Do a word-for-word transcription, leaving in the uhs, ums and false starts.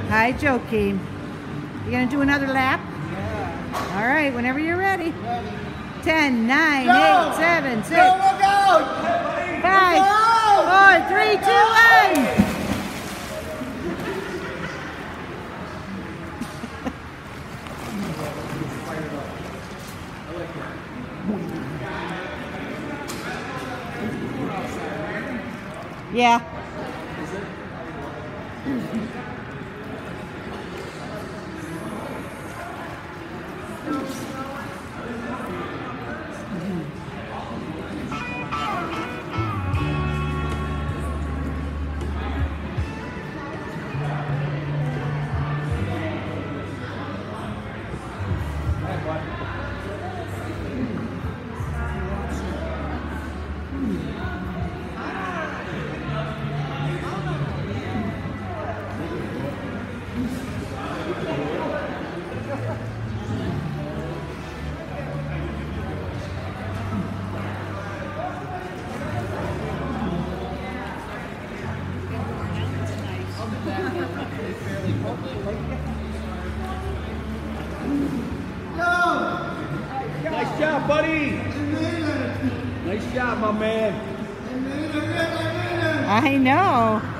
Hi, Joachim. You gonna do another lap? Yeah. All right, whenever you're ready. Ready. Ten, nine, Go! eight, seven, six, Go, look out! five, four, three, two, one. Yeah. Nice job, buddy. Nice job, my man. I know.